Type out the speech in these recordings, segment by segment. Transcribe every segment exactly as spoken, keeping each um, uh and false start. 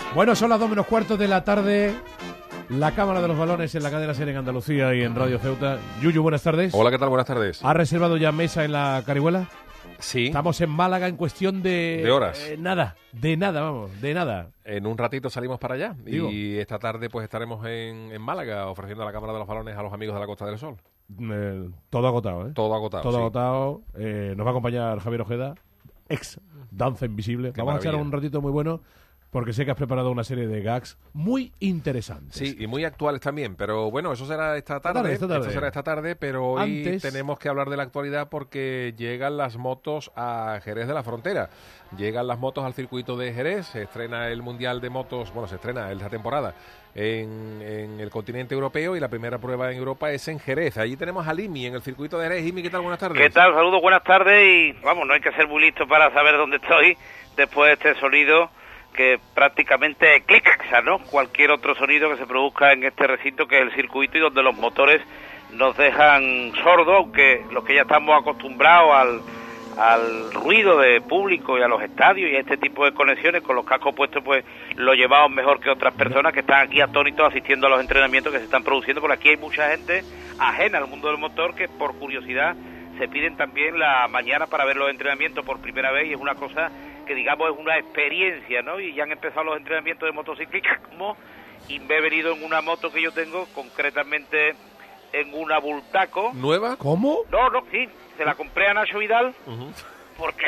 Bueno, son las dos menos cuarto de la tarde. La Cámara de los Balones en la cadena SER en Andalucía y en Radio Ceuta. Yuyu, buenas tardes. Hola, ¿qué tal? Buenas tardes. ¿Ha reservado ya mesa en la Carihuela? Sí. Estamos en Málaga en cuestión de... De horas. Eh, nada, de nada, vamos, de nada. En un ratito salimos para allá. Digo. Y esta tarde pues estaremos en, en Málaga ofreciendo a la Cámara de los Balones a los amigos de la Costa del Sol. Eh, todo agotado, ¿eh? Todo agotado. Todo sí. agotado. Eh, nos va a acompañar Javier Ojeda, ex Danza Invisible. Qué Vamos maravilla. a echar un ratito muy bueno, porque sé que has preparado una serie de gags muy interesantes. Sí, y muy actuales también, pero bueno, eso será esta tarde, tarde, esta tarde. Eso será esta tarde, pero hoy Antes- tenemos que hablar de la actualidad porque llegan las motos a Jerez de la Frontera. Llegan las motos al circuito de Jerez, se estrena el Mundial de Motos, bueno, se estrena esta temporada en, en el continente europeo y la primera prueba en Europa es en Jerez. Allí tenemos a Limi en el circuito de Jerez. Limi, ¿qué tal? Buenas tardes. ¿Qué tal? Saludos, buenas tardes y vamos, no hay que ser muy listo para saber dónde estoy después de este sonido que prácticamente eclipsa, ¿no? Cualquier otro sonido que se produzca en este recinto que es el circuito y donde los motores nos dejan sordos, aunque los que ya estamos acostumbrados al, al ruido de público y a los estadios y a este tipo de conexiones con los cascos puestos, pues lo llevamos mejor que otras personas que están aquí atónitos asistiendo a los entrenamientos que se están produciendo, porque aquí hay mucha gente ajena al mundo del motor que por curiosidad se piden también la mañana para ver los entrenamientos por primera vez y es una cosa que digamos es una experiencia, ¿no? Y ya han empezado los entrenamientos de motociclismo y me he venido en una moto que yo tengo, concretamente en una Bultaco. ¿Nueva? ¿Cómo? No, no, sí, se la compré a Nacho Vidal Uh-huh. porque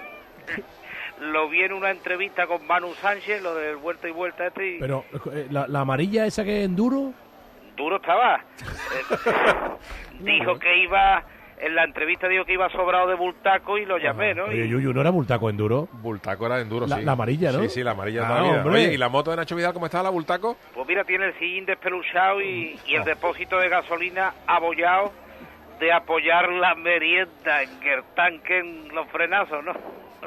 lo vi en una entrevista con Manu Sánchez, lo del vuelta y vuelta este y Pero, eh, la, la amarilla esa que es enduro... duro estaba. Eh, dijo que iba... En la entrevista dijo que iba sobrado de Bultaco y lo llamé, ¿no? Oye, Y- Yuyu, ¿no era Bultaco enduro? Bultaco era enduro, La- sí. la amarilla, ¿no? Sí, sí, la amarilla Ah, toda la vida. hombre. Oye, ¿y la moto de Nacho Vidal cómo está, la Bultaco? Pues mira, tiene el sillín despeluchado y, y el Ah. depósito de gasolina abollado de apoyar la merienda en el tanque en los frenazos, ¿no?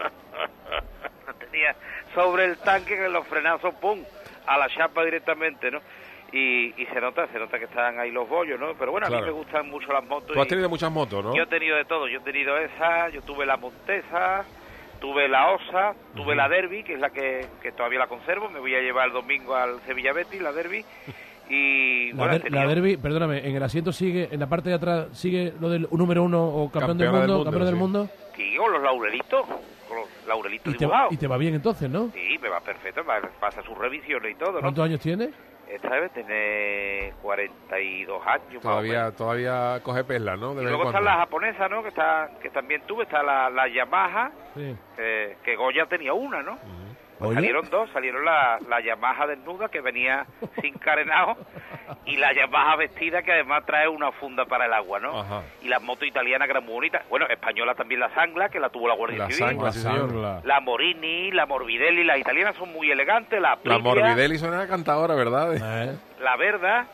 Lo tenía sobre el tanque que en los frenazos, ¡pum!, a la chapa directamente, ¿no? Y, y se nota, se nota que están ahí los bollos, ¿no? Pero bueno, a Claro. mí me gustan mucho las motos. Tú has y tenido muchas motos, ¿no? Yo he tenido de todo, yo he tenido esa, yo tuve la Montesa, tuve la Osa, tuve Ujú. la Derby, que es la que, que todavía la conservo, me voy a llevar el domingo al Sevilla Betis, la Derby, y... La, bueno, he der- la tenido- Derby, perdóname, en el asiento sigue, en la parte de atrás, sigue lo del número uno o campeón del Campeona mundo, del mundo, campeón del sí. mundo. Sí, con los laurelitos, con los laurelitos Y te, va, dibujados. y te va bien entonces, ¿no? Sí, me va perfecto, va- pasa sus revisiones y todo, ¿no? ¿Cuántos años tienes? Esta debe tener cuarenta y dos años más o Todavía, menos. todavía coge perlas, ¿no? De Y vez en luego está cuando. la japonesa, ¿no? Que está que también tuve, está la, la Yamaha, Sí. que, que Goya tenía una, ¿no? Ujú. Pues Oye. salieron dos, salieron la, la Yamaha desnuda que venía sin carenado y la Yamaha vestida que además trae una funda para el agua, ¿no? Ajá. Y las motos italianas que eran muy bonitas. Bueno, española también la Sangla, que la tuvo la Guardia La Civil. Sangla, sí, señor. Sangla. La Morini, la Morbidelli, las italianas son muy elegantes, la La Aprilia, Morbidelli suena cantadora, ¿verdad? Eh, la Verda,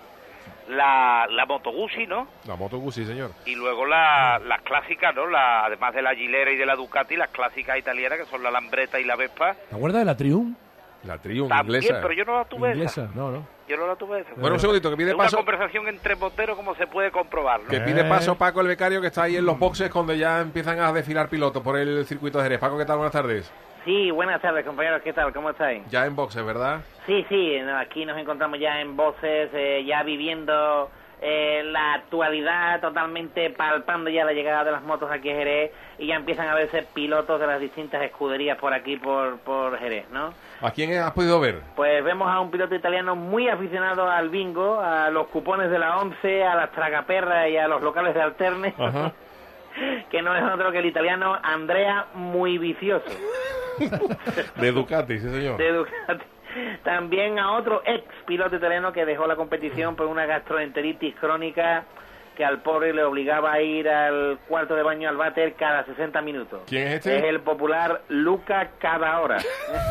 la, la Moto Guzzi, ¿no? La moto Guzzi, señor. Y luego la, las clásicas, ¿no? La, además de la Gilera y de la Ducati, las clásicas italianas que son la Lambretta y la Vespa. ¿Te acuerdas de la Triumph? La Triumph También, inglesa. pero yo no la tuve esa. Inglesa, no, no. Yo no la tuve esa. Bueno, un segundito, que pide Es una paso. conversación entre moteros, como se puede comprobar, ¿no? Que pide Eh. paso Paco el becario, que está ahí en los boxes cuando ya empiezan a desfilar pilotos por el circuito de Jerez. Paco, ¿qué tal? Buenas tardes. Sí, buenas tardes, compañeros, ¿qué tal? ¿Cómo estáis? Ya en boxes, ¿verdad? Sí, sí, no, aquí nos encontramos ya en voces, eh, ya viviendo eh, la actualidad, totalmente palpando ya la llegada de las motos aquí a Jerez y ya empiezan a verse pilotos de las distintas escuderías por aquí, por, por Jerez, ¿no? ¿A quién has podido ver? Pues vemos a un piloto italiano muy aficionado al bingo, a los cupones de la once, a las tragaperras y a los locales de alterne, Ajá. que no es otro que el italiano Andrea Muy Vicioso. De Ducati, sí, señor. de Ducati. También a otro ex piloto italiano que dejó la competición por una gastroenteritis crónica que al pobre le obligaba a ir al cuarto de baño al váter cada sesenta minutos. ¿Quién es este? Es el popular Luca Cada Hora.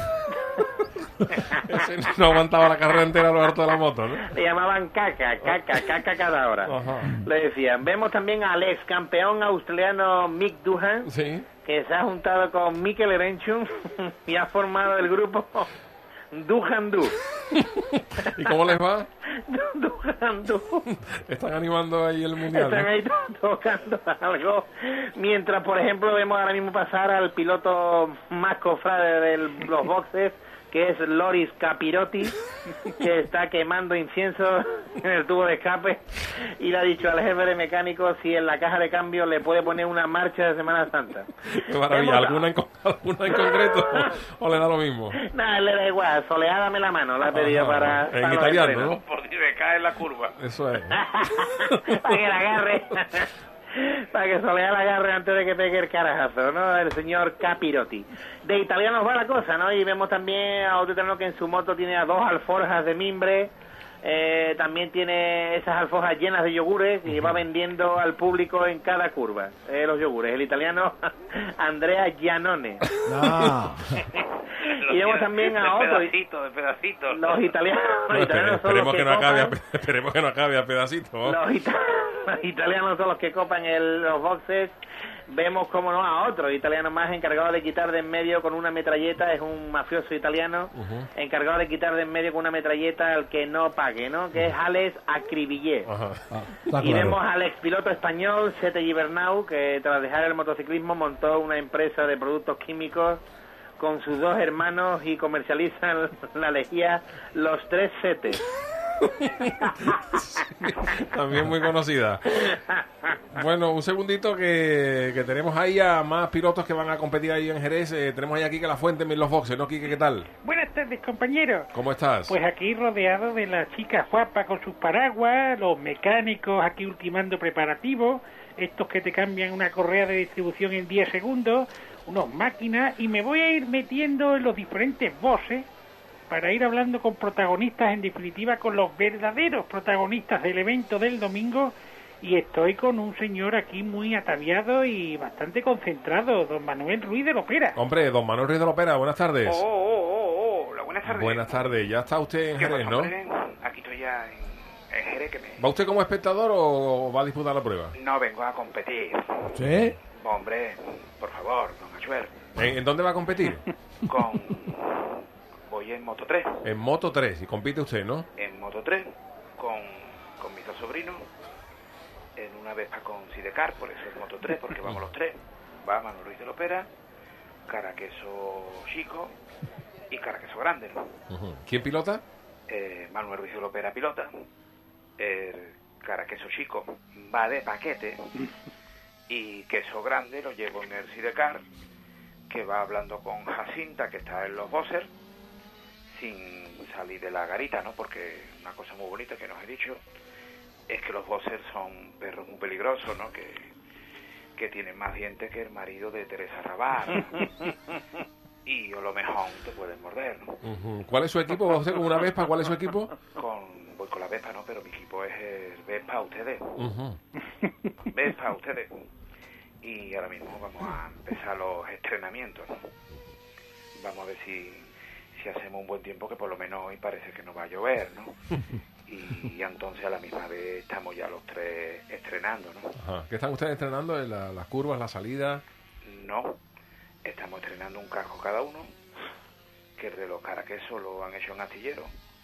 Ese no aguantaba la carrera entera a lo harto de la moto, ¿no? Le llamaban caca, caca, caca cada hora. Ajá. Le decían. Vemos también al ex campeón australiano Mick Doohan, Sí. que se ha juntado con Mikel Erenchun y ha formado el grupo Doohan Doo. ¿Y cómo les va? Doohan Doo. Están animando ahí el mundial, Están ¿no? ahí to- tocando algo. Mientras, por ejemplo, vemos ahora mismo pasar al piloto más cofrade de los boxes, que es Loris Capirotti, que está quemando incienso en el tubo de escape, y le ha dicho al jefe de mecánicos si en la caja de cambio le puede poner una marcha de Semana Santa. Qué maravilla, ¿alguna en, alguna en concreto o, o le da lo mismo? Nada, le da igual, soleá dame la mano, la ha pedido para... En para italiano, ¿no? Por si me cae en la curva. Eso es. Para que la agarre. Para que Soleá la agarre antes de que pegue el carajazo, ¿no? El señor Capirotti. De italianos va la cosa, ¿no? Y vemos también a otro italiano que en su moto tiene a dos alforjas de mimbre. Eh, también tiene esas alforjas llenas de yogures y va vendiendo al público en cada curva eh, los yogures. El italiano Andrea Giannone. No. Y vemos también a de otro. pedacitos, de pedacitos. Los italianos, los Bueno, italianos son esperemos, los que, que no acabe, copan, a- esperemos que no acabe a pedacitos. ¿no? los, ita- los italianos son los que copan el, los boxes. Vemos, como no, a otro italiano más encargado de quitar de en medio con una metralleta, es un mafioso italiano, Ujú. encargado de quitar de en medio con una metralleta al que no pague, ¿no? Que es Alex Acribillé. Ajá. Ah, está Y claro. vemos al expiloto español, Sete Gibernau, que tras dejar el motociclismo montó una empresa de productos químicos con sus dos hermanos y comercializan la lejía Los Tres Setes. También muy conocida. Bueno, un segundito que, que tenemos ahí a más pilotos que van a competir ahí en Jerez. Eh, tenemos ahí a Quique La Fuente en los boxes, ¿no, Quique? ¿Qué tal? Buenas tardes, compañeros. ¿Cómo estás? Pues aquí rodeado de las chicas guapas con sus paraguas, los mecánicos aquí ultimando preparativos, estos que te cambian una correa de distribución en diez segundos, unos máquinas, y me voy a ir metiendo en los diferentes bosses para ir hablando con protagonistas, en definitiva con los verdaderos protagonistas del evento del domingo, y estoy con un señor aquí muy ataviado y bastante concentrado, don Manuel Ruiz de Lopera. Hombre, don Manuel Ruiz de Lopera, buenas tardes. Oh, oh, oh, oh, hola, buenas tardes. Buenas tardes, ya está usted en ¿Qué Jerez, pasa, ¿no? hombre? Aquí estoy ya en, en Jerez, que me... ¿Va usted como espectador o va a disputar la prueba? No vengo a competir. ¿Sí? Hombre, por favor, don Achuer. ¿En, en dónde va a competir? Con... Voy en Moto tres. En Moto tres, y compite usted, ¿no? En Moto tres, con, con mis dos sobrinos. En una Vespa con Sidecar, por eso es Moto tres, porque vamos los tres. Va Manuel Ruiz de Lopera, Caraqueso Chico y Caraqueso Grande, ¿no? Ujú. ¿Quién pilota? Eh, Manuel Ruiz de Lopera pilota. El Caraqueso Chico va de paquete. Y Queso Grande lo llevo en el Sidecar, que va hablando con Jacinta, que está en los boxers, sin salir de la garita, ¿no? Porque una cosa muy bonita que nos he dicho es que los boxers son perros muy peligrosos, ¿no? Que, que tienen más dientes que el marido de Teresa Raval. Y a lo mejor te pueden morder, ¿no? Ujú. ¿Cuál es su equipo? ¿Va usted con una Vespa? ¿Cuál es su equipo? Con, voy con la Vespa, ¿no? Pero mi equipo es el Vespa ustedes. Ujú. Vespa ustedes. Y ahora mismo vamos a empezar los entrenamientos, ¿no? Vamos a ver si, si hacemos un buen tiempo, que por lo menos hoy parece que no va a llover, ¿no? Y, y entonces a la misma vez estamos ya los tres estrenando, ¿no? Ajá. ¿Qué están ustedes entrenando? ¿En la- las curvas, la salida? No, estamos estrenando un casco cada uno, que el de los caraquesos lo han hecho en astillero,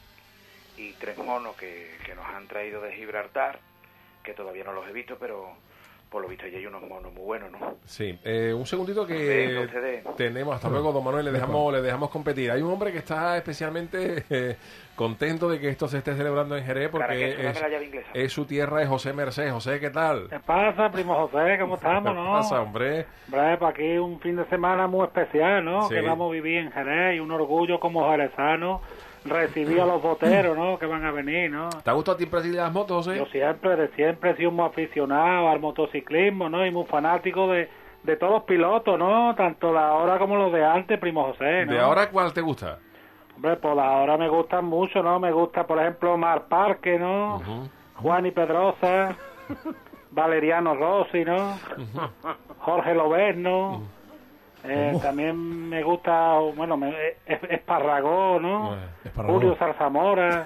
y tres monos que, que nos han traído de Gibraltar, que todavía no los he visto, pero por lo visto ya hay unos monos muy buenos, ¿no? Sí. Eh, un segundito que Venga, ustedes. tenemos. Hasta luego, don Manuel. Le dejamos, le dejamos competir. Hay un hombre que está especialmente eh, contento de que esto se esté celebrando en Jerez porque Caraqueso, dame es, la llave inglesa. es su tierra, es José Merced. José, ¿qué tal? ¿Qué pasa, primo José? ¿Cómo estamos, ¿Qué no? pasa, hombre? Hombre, para aquí un fin de semana muy especial, ¿no? Sí. Que vamos a vivir en Jerez y un orgullo como jerezano recibir a los boteros, ¿no? Que van a venir, ¿no? ¿Te ha gustado a ti presidir las motos, José? Yo siempre, de siempre he sido muy aficionado al motociclismo, ¿no? Y muy fanático de, de todos los pilotos, ¿no? Tanto de ahora como los de antes, primo José, ¿no? ¿De ahora cuál te gusta? Hombre, pues la ahora me gustan mucho, ¿no? Me gusta, por ejemplo, Mar Parque, ¿no? Ujú. Juan y Pedrosa, Valeriano Rossi, ¿no? Jorge Loberno. Eh, también me gusta, bueno, me, es, Esparragó, ¿no? Bueno, Esparragó. Julio Zarzamora.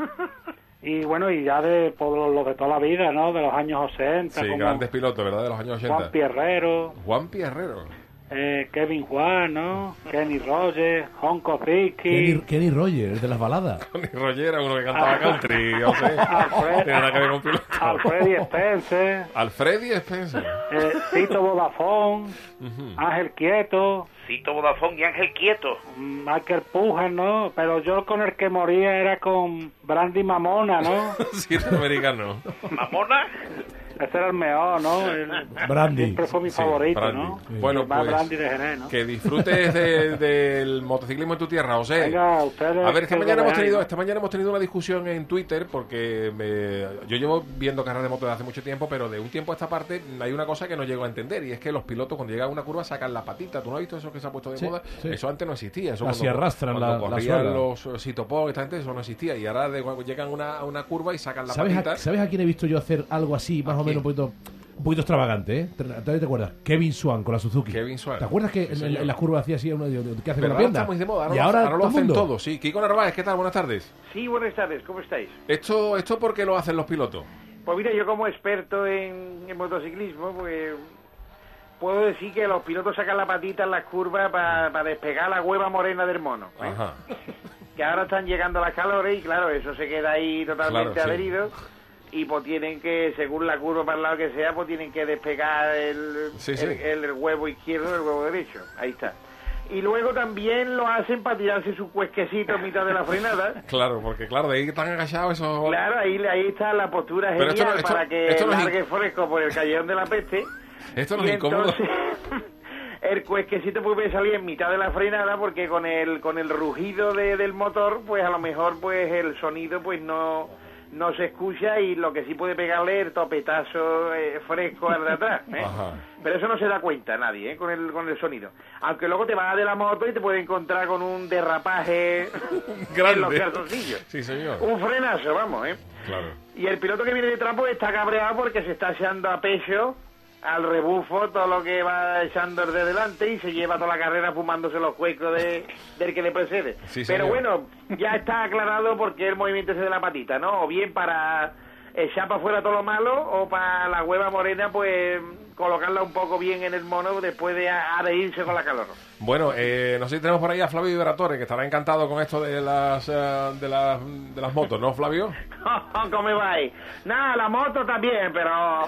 Y bueno, y ya de por lo, lo de toda la vida, ¿no? De los años ochenta. Sí, como grandes pilotos, ¿verdad? De los años ochenta. Juan Pierrero. Juan Pierrero. Eh, Kevin Juan, ¿no? Kenny Rogers, Honko Ricky. Kenny, Kenny Rogers, de las baladas. Kenny Rogers era uno que cantaba country, yo sé. Alfred, Tiene nada que ver con piloto. Alfredi Spencer. Alfredi Spencer. Eh, Tito Vodafone. Uh-huh. Ángel Quieto. Cito Vodafone y Ángel Quieto. Michael Pujan, ¿no? Pero yo con el que moría era con Brandy Mamona, ¿no? Sí, americano. ¿Mamona? Ese era el mejor, ¿no? El, Brandy. Siempre fue mi Sí, favorito, Brandy. ¿no? Sí. Bueno, El más pues, Brandy de Jerez, ¿no? Que disfrutes de, del motociclismo en tu tierra, José. Venga, ustedes... A ver, esta que mañana, hemos veáis, tenido, ¿no? esta mañana hemos tenido una discusión en Twitter porque me, yo llevo viendo carreras de moto desde hace mucho tiempo, pero de un tiempo a esta parte hay una cosa que no llego a entender y es que los pilotos cuando llegan a una curva sacan la patita. ¿Tú no has visto eso que se ha puesto de Sí, moda? sí. Eso antes no existía. Eso Así cuando, arrastran cuando la- la corrían suela. los Sitopó, esta gente, eso no existía. Y ahora de, cuando llegan a una, a una curva y sacan la ¿Sabes patita. a, ¿Sabes a quién he visto yo hacer algo así, más ¿A o menos quién? un poquito, un poquito extravagante, eh? ¿Te, te, te acuerdas? Kevin Swan con la Suzuki. Kevin Swan. ¿Te acuerdas que Sí, en, señor. en las curvas hacía así uno que hace Pero con la ahora pierna? está muy de moda, ahora, y lo- ahora, ahora lo todo el hacen mundo. todos. Sí, Kiko Narváez, ¿qué tal? Buenas tardes. Sí, buenas tardes, ¿cómo estáis? ¿Esto, esto por qué lo hacen los pilotos? Pues mira, yo como experto en, en motociclismo, pues puedo decir que los pilotos sacan la patita en las curvas para despegar la hueva morena del mono, ¿eh? Ajá. Que ahora están llegando las calores y claro, eso se queda ahí totalmente Claro, sí. adherido y pues tienen que, según la curva para el lado que sea, pues tienen que despegar el, Sí, sí. el, el huevo izquierdo del huevo derecho, ahí está. Y luego también lo hacen para tirarse su cuesquecito en mitad de la frenada. Claro, porque claro, de ahí están agachados esos... Claro, ahí, ahí está la postura Pero genial esto no- esto- para que esto no es largue in- fresco por el callejón de la peste. Esto no Y es incómodo. entonces, el cuesquecito puede salir en mitad de la frenada porque con el con el rugido de, del motor, pues a lo mejor pues el sonido pues no no se escucha y lo que sí puede pegarle el topetazo eh, fresco al de atrás, ¿eh? Ajá. Pero eso no se da cuenta nadie, ¿eh? con el con el sonido. Aunque luego te vas de la moto y te puedes encontrar con un derrapaje en los Grande. calzoncillos. Sí, señor. Un frenazo, vamos, ¿eh? Claro. Y el piloto que viene detrás pues está cabreado porque se está echando a pecho al rebufo todo lo que va echando el de delante y se lleva toda la carrera fumándose los huecos de, del que le precede. Sí, Pero señor. bueno, ya está aclarado por qué el movimiento ese de la patita, ¿no? O bien para echar para afuera todo lo malo o para la hueva morena pues colocarla un poco bien en el mono después de adherirse con la calor. Bueno, eh, no sé si tenemos por ahí a Flavio Iberatore, que estará encantado con esto de las, eh, de las, de las motos, ¿no, Flavio? ¿Cómo va ahí? Nada, la moto también, pero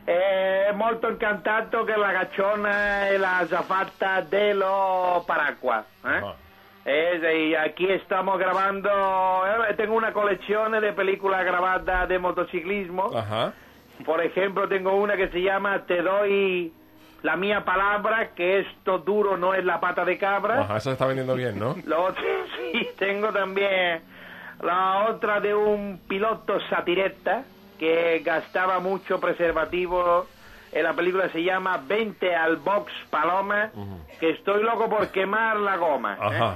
è molto incantato che la cacciona è la azafata de los paraguas. ¿eh? Ah. Eh, y aquí estamos grabando, eh, tengo una colección de películas grabadas de motociclismo. Ajá. Por ejemplo, tengo una que se llama Te doy la mía palabra, que esto duro no es la pata de cabra. Ajá, eso se está vendiendo bien, ¿no? Lo otro, sí, tengo también la otra de un piloto satireta que gastaba mucho preservativo. En la película se llama Vente al box Paloma, que estoy loco por quemar la goma. ¿eh? Ajá.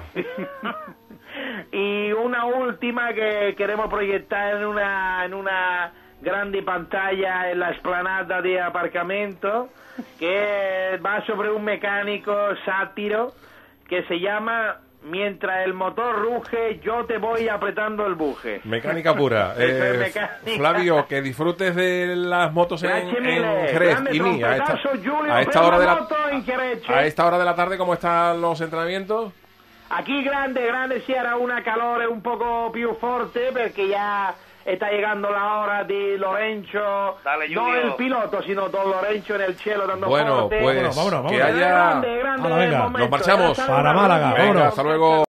Y una última que queremos proyectar en una en una grande pantalla en la explanada de aparcamiento, que va sobre un mecánico sátiro que se llama Mientras el motor ruge, yo te voy apretando el buje. Mecánica pura. Eso es Eh, mecánica. Flavio, que disfrutes de las motos en, Gracias en mille. Jerez Grande y mí. A esta, trompetazo, Giulio, a esta per hora de la la, moto in Jerez. a esta hora de la tarde, ¿cómo están los entrenamientos? Aquí grande, grande, si era una calore un poco più forte perché ya está llegando la hora di Lorenzo, Dale, no Giulio. el piloto, sino Don Lorenzo en el cielo dando Bueno, forte. pues Vámonos, vámonos, que vámonos. haya... Grande, grande Hala, venga. momento. Nos marchamos. Hasta Para luego. Málaga, Venga, vámonos. hasta luego.